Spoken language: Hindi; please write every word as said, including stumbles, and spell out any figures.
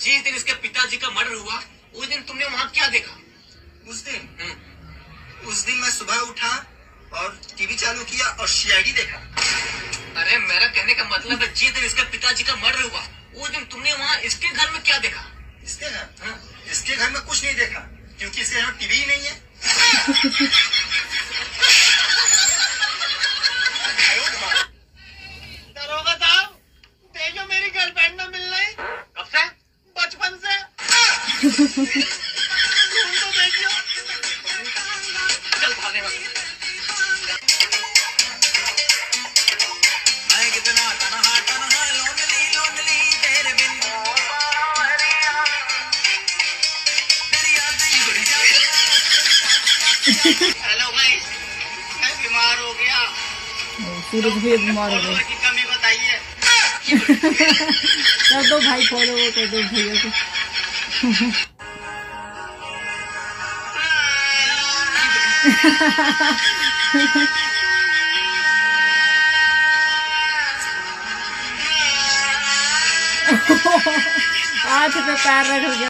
जिस दिन इसके पिताजी का मर्डर हुआ उस दिन तुमने वहाँ क्या देखा? उस दिन उस दिन मैं सुबह उठा और टीवी चालू किया और सीआईडी देखा। अरे मेरा कहने का मतलब है जिस दिन इसके पिताजी का मर्डर हुआ उस दिन तुमने वहाँ इसके घर में क्या देखा? इसके घर हाँ, इसके घर में कुछ नहीं देखा क्योंकि इसके घर में टीवी ही नहीं है। दरोगा साहब देखो मेरी गर्लफ्रेंड ना मिल रही। कब से? बचपन से। तुम तो देखियो। चल भागने में। मैं कितना तन्हा तन्हा लोनली लोनली तेरे बिन। तेरी याद ही बड़ी जाती। हेलो भाई मैं बीमार हो गया। सूरज भी बीमार हो गया। की कमी बताइए। कर दो भाई फॉलो कर दो भैया को। हाथ पे पैर रख गया।